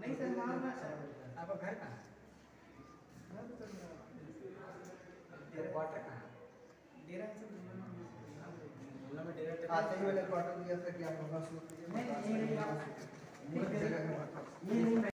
नहीं सर मारना आपका घर कहाँ है? क्वार्टर कहाँ है? डेरा है सर झूला में डेरा आते ही वाले क्वार्टर दिया था कि आप होगा नहीं